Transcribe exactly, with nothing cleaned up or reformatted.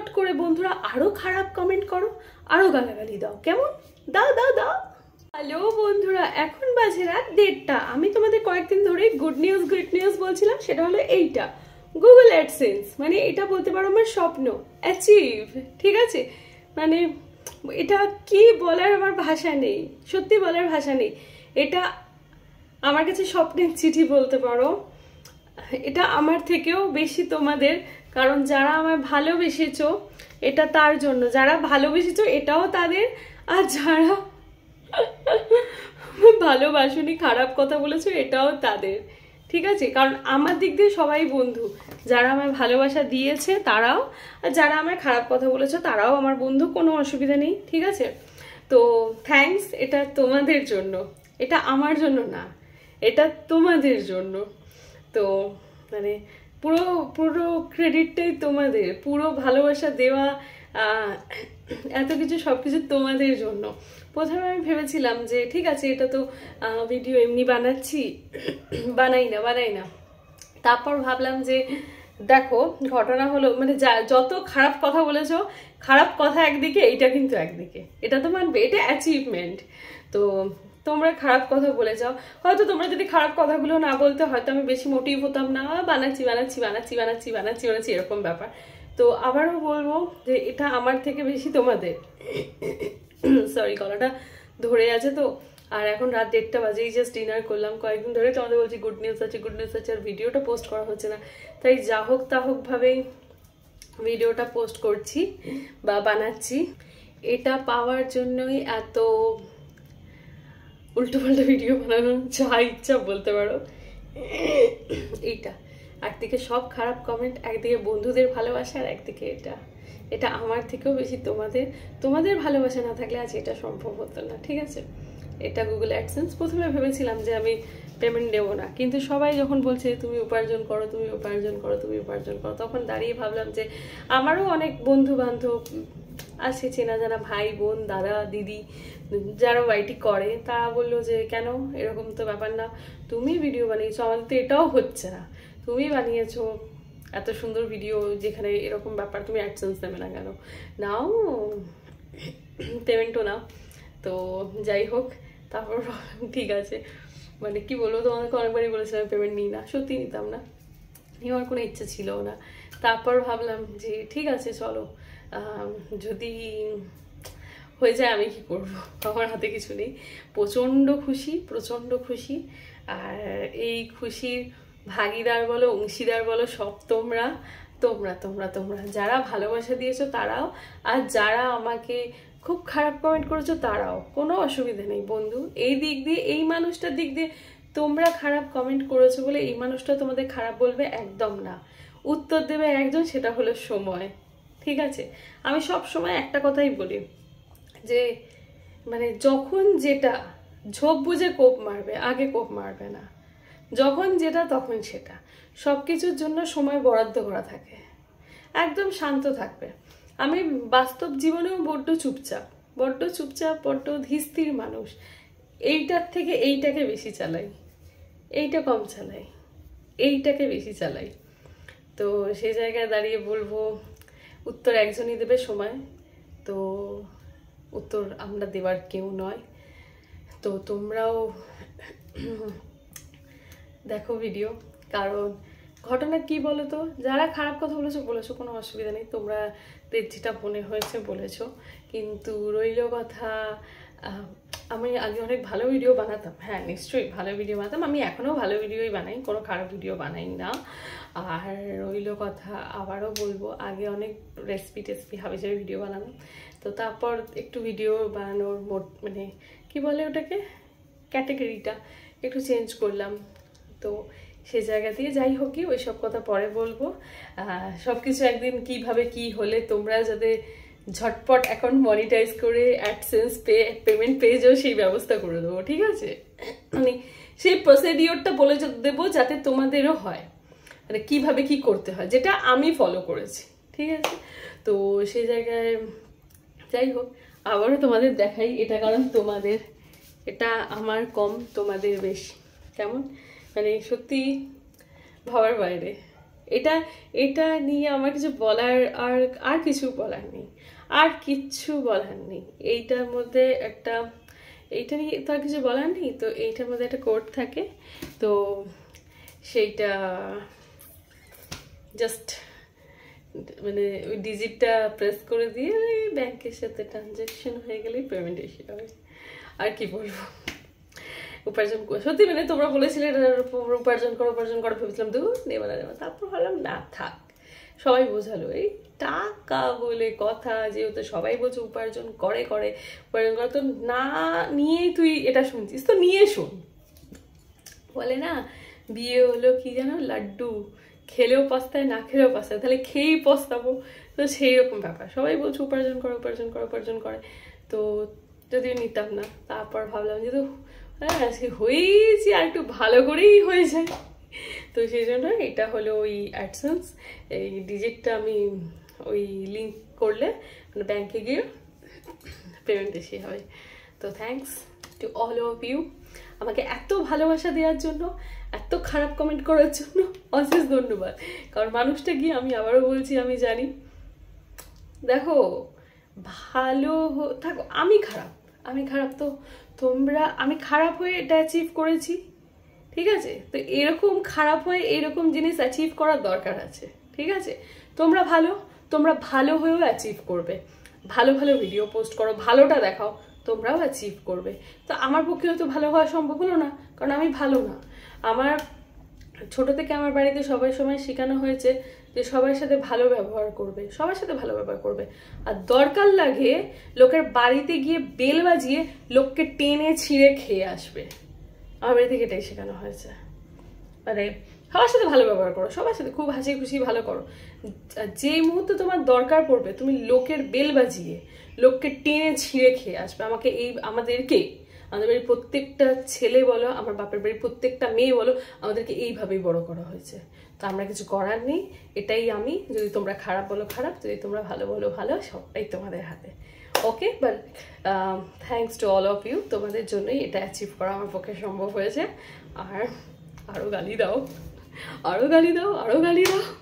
ঝটপট করে বন্ধুরা আরো খারাপ কমেন্ট করো, আরো গালাগালি দাও, কেমন? দাও দাও দাও। হ্যালো বন্ধুরা, এখন বাজে রাত দেড়টা। আমি তোমাদের কয়েকদিন ধরে গুড নিউজ গুড নিউজ বলছিলাম, সেটা হলো এইটা গুগল অ্যাডসেন্স। মানে এটা বলতে পারো আমার স্বপ্ন অ্যাচিভ, ঠিক আছে? মানে এটা কি বলার আমার ভাষা নেই, সত্যি বলার ভাষা নেই। এটা আমার কাছে স্বপ্নের চিঠি বলতে পারো। এটা আমার থেকেও বেশি তোমাদের, কারণ যারা আমায় ভালোবেসেছো এটা তার জন্য, যারা ভালোবেসেছো এটাও তাদের, আর যারা ভালোবাসুনি খারাপ কথা বলেছো এটাও তাদের, ঠিক আছে? কারণ আমার দিক দিয়ে সবাই বন্ধু, যারা আমায় ভালোবাসা দিয়েছে তারাও, আর যারা আমায় খারাপ কথা বলেছো তারাও আমার বন্ধু, কোনো অসুবিধা নেই, ঠিক আছে? তো থ্যাঙ্কস, এটা তোমাদের জন্য, এটা আমার জন্য না, এটা তোমাদের জন্য। তো মানে পুরো পুরো ক্রেডিটটাই তোমাদের, পুরো ভালোবাসা দেওয়া, এত কিছু সব কিছু তোমাদের জন্য। প্রথমে আমি ভেবেছিলাম যে ঠিক আছে এটা তো ভিডিও এমনি বানাচ্ছি, বানাই না বানাই না তারপর ভাবলাম যে দেখো ঘটনা হলো, মানে যা যত খারাপ কথা বলেছো, খারাপ কথা একদিকে, এইটা কিন্তু একদিকে, এটা তো মানবে, এটা অ্যাচিভমেন্ট। তো তোমরা খারাপ কথা বলে যাও, হয়তো তোমরা যদি খারাপ কথাগুলো না বলতে হয়তো আমি বেশি মোটিভ হতাম না, বানাচ্ছি বানাচ্ছি বানাচ্ছি বানাচ্ছি বানাচ্ছি বানাচ্ছি এরকম ব্যাপার। তো আবারও বলবো যে এটা আমার থেকে বেশি তোমাদের। সরি, গলাটা ধরে আছে তো। আর এখন রাত দেড়টা বাজেই জাস্ট ডিনার করলাম, কয়েকদিন ধরে তোমাদের বলছি গুড নিউজ আছে গুড নিউজ আছে, আর ভিডিওটা পোস্ট করা হচ্ছে না, তাই যা হোক তা হোক ভাবেই ভিডিওটা পোস্ট করছি বা বানাচ্ছি। এটা পাওয়ার জন্যই এত উল্টো পাল্টা ভিডিও বানানো, যা ইচ্ছা বলতে পারো। এইটা একদিকে সব খারাপ কমেন্ট, একদিকে বন্ধুদের ভালোবাসা, আর একদিকে এটা এটা আমার থেকেও বেশি তোমাদের। তোমাদের ভালোবাসা না থাকলে আজ এটা সম্ভব হতো না, ঠিক আছে? এটা গুগল অ্যাডসেন্স। প্রথমে ভেবেছিলাম যে আমি পেমেন্ট দেবো না, কিন্তু সবাই যখন বলছে তুমি উপার্জন করো তুমি উপার্জন করো তুমি উপার্জন করো, তখন দাঁড়িয়ে ভাবলাম যে আমারও অনেক বন্ধু বান্ধব আছে, চেনা জানা ভাই বোন দাদা দিদি যারা ওয়াইটি করে, তারা বললো যে কেন এরকম তো ব্যাপার না, তুমি ভিডিও বানিয়েছো, আমাদের তো এটাও হচ্ছে না, তুমি বানিয়েছো এত সুন্দর ভিডিও যেখানে এরকম ব্যাপার, তুমি অ্যাডসেন্স দেবে না কেন? নাও পেমেন্টও নাও। তো যাই হোক, তারপর ঠিক আছে, মানে কি বলবো, তোমাদেরকে অনেকবারই বলেছিলাম পেমেন্ট নিই না, সত্যি নিতাম না, নেওয়ার কোনো ইচ্ছে ছিল না। তারপর ভাবলাম যে ঠিক আছে চলো, যদি হয়ে যায় আমি কি করবো, আমার হাতে কিছু নেই। প্রচণ্ড খুশি প্রচণ্ড খুশি, আর এই খুশির ভাগিদার বলো অংশীদার বলো সব তোমরা তোমরা তোমরা তোমরা যারা ভালোবাসা দিয়েছো তারাও, আর যারা আমাকে খুব খারাপ কমেন্ট করেছো তারাও, কোনো অসুবিধা নেই বন্ধু। এই দিক দিয়ে, এই মানুষটার দিক দিয়ে তোমরা খারাপ কমেন্ট করেছো বলে এই মানুষটা তোমাদের খারাপ বলবে একদম না, উত্তর দেবে একজন, সেটা হলো সময়, ঠিক আছে? আমি সব সময় একটা কথাই বলি যে মানে যখন যেটা ঝোপ বুঝে কোপ মারবে, আগে কোপ মারবে না, যখন যেটা তখন সেটা, সব কিছুর জন্য সময় বরাদ্দ করা থাকে, একদম শান্ত থাকবে। আমি বাস্তব জীবনেও বড্ড চুপচাপ বড্ড চুপচাপ বড্ড ধীরস্থির মানুষ, এইটার থেকে এইটাকে বেশি চালাই, এইটা কম চালাই, এইটাকে বেশি চালাই। তো সেই জায়গায় দাঁড়িয়ে বলবো উত্তর একজনই দেবে, সময়। তো উত্তর আমরা দেওয়ার কেউ নয়। তো তোমরাও দেখো ভিডিও, কারণ ঘটনা কি বলো তো, যারা খারাপ কথা বলেছো বলেছো, কোনো অসুবিধা নেই, তোমরা যেটা মনে হয়েছে বলেছো, কিন্তু রইল কথা আমি আগে অনেক ভালো ভিডিও বানাতাম, হ্যাঁ নিশ্চয়ই ভালো ভিডিও বানাতাম, আমি এখনও ভালো ভিডিওই বানাই, কোনো খারাপ ভিডিও বানাই না। আর রইল কথা আবারও বলবো, আগে অনেক রেসিপি টেসিপি হাবিজাবি ভিডিও বানানো, তো তারপর একটু ভিডিও বানানোর মোট মানে কি বলে ওটাকে ক্যাটাগরিটা একটু চেঞ্জ করলাম। তো সেই জায়গা দিয়ে যাই হোক, কি ওই সব কথা পরে বলবো। সব কিছু একদিন কিভাবে কি হলে তোমরা যাতে ঝটপট অ্যাকাউন্ট মনিটাইজ করে অ্যাডসেন্স পে পেমেন্ট পেয়ে যাও সেই ব্যবস্থা করে দেবো, ঠিক আছে? মানে সেই প্রসিডিওরটা বলে দেবো যাতে তোমাদেরও হয়, মানে কিভাবে কি করতে হয়, যেটা আমি ফলো করেছি, ঠিক আছে? তো সেই জায়গায় যাই হোক আবারও তোমাদের দেখাই এটা, কারণ তোমাদের এটা আমার কম তোমাদের বেশি, কেমন মানে সত্যি ভাবার বাইরে। এটা এটা নিয়ে আমার কিছু বলার আর আর কিছু বলার নেই, আর কিচ্ছু বলার নেই। এইটার মধ্যে একটা এইটা নিয়ে তো আর কিছু বলার নেই। তো এইটার মধ্যে একটা কোড থাকে, তো সেইটা জাস্ট মানে ওই ডিজিটটা প্রেস করে দিয়ে ব্যাংকের সাথে ট্রানজ্যাকশন হয়ে গেলেই পেমেন্ট এসে যাবে। আর কি বলবো, উপার্জন সত্যি মানে তোমরা বলেছিলে উপার্জন করো উপার্জন করো, ভেবেছিলাম দু নেবা না নেবা, তারপর ভাবলাম না থাক, সবাই বোঝালো এই টাকা বলে কথা, যেহেতু সবাই বলছে উপার্জন করে করে উপার্জন করে, তো না নিয়েই তুই এটা শুনছিস তো নিয়ে শোন। বলে না বিয়ে হলো কি জানো লাড্ডু, খেলেও পস্তায় না খেলেও পস্তায়, তাহলে খেয়েই পস্তাবো। তো সেই রকম ব্যাপার, সবাই বলছে উপার্জন করে উপার্জন করে উপার্জন করে, তো যদিও নিতাম না। তারপর ভাবলাম যে তো হ্যাঁ আজকে হয়েছি আর একটু ভালো করেই হয়ে যায়, তো সেই জন্য এটা হলো ওই অ্যাডসেন্স। এই ডিজিটটা আমি ওই লিঙ্ক করলে মানে ব্যাংকে গিয়ে পেমেন্ট এসে হবে। তো thanks to all of you আমাকে এত ভালোবাসা দেওয়ার জন্য, এত খারাপ কমেন্ট করার জন্য অশেষ ধন্যবাদ। কারণ মানুষটা গিয়ে আমি আবারও বলছি আমি জানি, দেখো ভালো থাকো, আমি খারাপ আমি খারাপ তো তোমরা, আমি খারাপ হয়ে এটা অ্যাচিভ করেছি, ঠিক আছে? তো এরকম খারাপ হয়ে এরকম জিনিস অ্যাচিভ করার দরকার আছে, ঠিক আছে? তোমরা ভালো, তোমরা ভালো হয়েও অ্যাচিভ করবে, ভালো ভালো ভিডিও পোস্ট করো, ভালোটা দেখাও, তোমরাও অ্যাচিভ করবে। তো আমার পক্ষেও তো ভালো হওয়া সম্ভব হলো না, কারণ আমি ভালো না। আমার ছোট থেকে আমার বাড়িতে সবাই সময় শেখানো হয়েছে যে সবার সাথে ভালো ব্যবহার করবে, সবার সাথে ভালো ব্যবহার করবে, আর দরকার লাগে লোকের বাড়িতে গিয়ে বেল বাজিয়ে লোককে টেনে ছিঁড়ে খেয়ে আসবে। আমার বাড়ি থেকে এটাই শেখানো হয়েছে, মানে সবার সাথে ভালো ব্যবহার করো, সবার সাথে খুব হাসি খুশি ভালো করো। যেই মুহূর্তে তোমার দরকার পড়বে তুমি লোকের বেল বাজিয়ে লোককে টেনে ছিঁড়ে খেয়ে আসবে। আমাকে এই আমাদেরকে আমাদের বাড়ির প্রত্যেকটা ছেলে বলো, আমার বাপের বাড়ির প্রত্যেকটা মেয়ে বলো, আমাদেরকে এইভাবেই বড় করা হয়েছে। তো আমরা কিছু করার নেই, এটাই আমি। যদি তোমরা খারাপ বলো খারাপ, যদি তোমরা ভালো বলো ভালো, সবটাই তোমাদের হাতে। Okay, but thanks to all of you, তোমাদের জন্যই এটা অ্যাচিভ করা আমার পক্ষে সম্ভব হয়েছে। আর আরও গালি দাও, আরও গালি দাও, আরও গালি দাও।